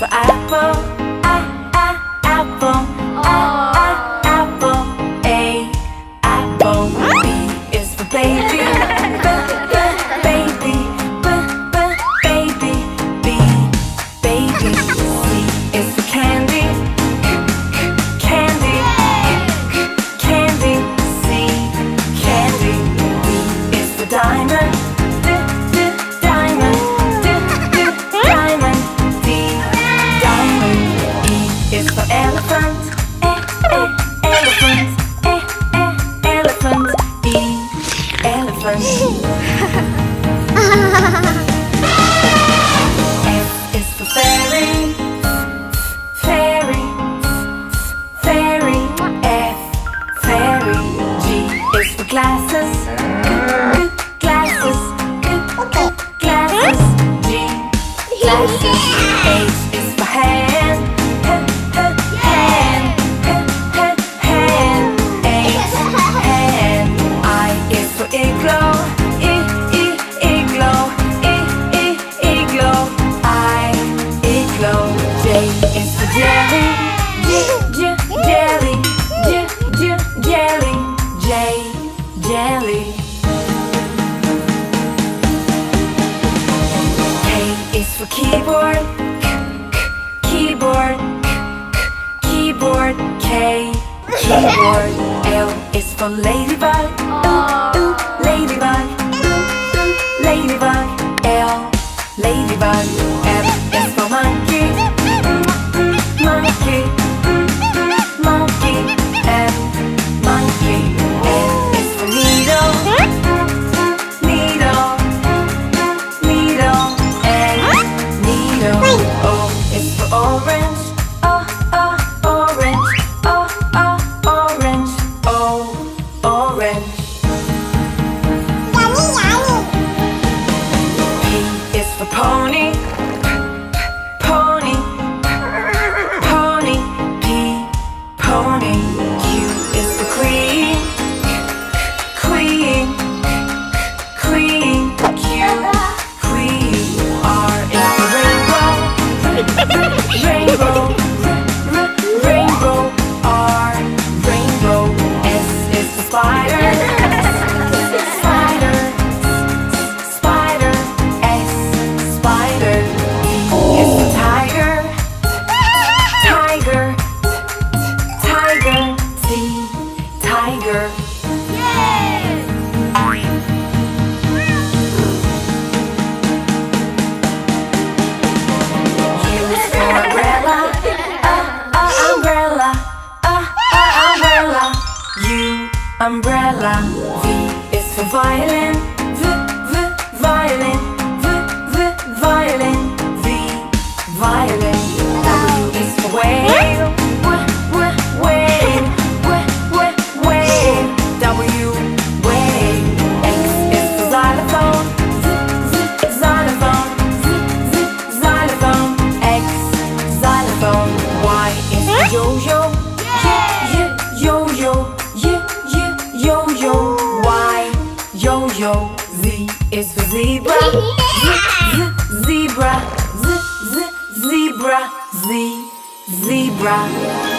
for apple, apple, apple. A, apple. B is for baby, baby, baby. B, baby. C is for candy, candy, candy. C, candy. D is for diamond, diamond, diamond. D, diamond. E is for elephant, elephant, elephant. E, elephant. F is for fairy, fairy, fairy. F, fairy. G is for glasses, glasses, glasses. G, glasses. H is for hand, hand, hand. H, hand. I is for igloo, igloo, igloo. I, igloo. J is for jelly, jelly, jelly. J, jelly. K is for keyboard, keyboard, keyboard. K, keyboard. L is for ladybug, ladybug, ladybug. L, ladybug. M is for monkey, monkey, monkey. M, monkey. N is for needle, needle, needle. N, needle. O is for orange, orange, orange. O, orange. P is for pony, pony, pony. P, pony. Q is for queen, queen, queen. Q, queen. R is for rainbow, rainbow, rainbow. R, rainbow. S is for spider, spider, spider. S, spider. T is for tiger, tiger, tiger. T, tiger. U is for umbrella, umbrella, umbrella. U, umbrella. V is for violin, violin, violin. V, violin. W is for whale, whale, whale. W, whale. X is for xylophone, xylophone, xylophone. X, xylophone. Y is for yo-yo, yo-yo, yo-yo. Y, yo-yo. Z is for zebra, zebra, zebra. Z, zebra.